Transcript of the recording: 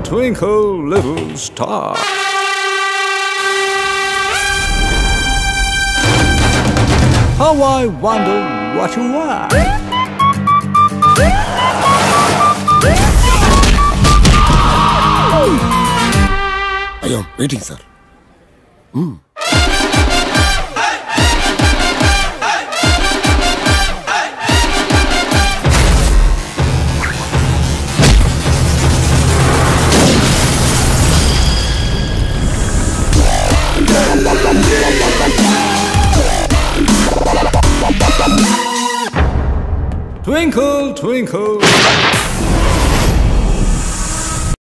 twinkle, little star. How I wonder what you are. I am waiting, sir. Twinkle, twinkle.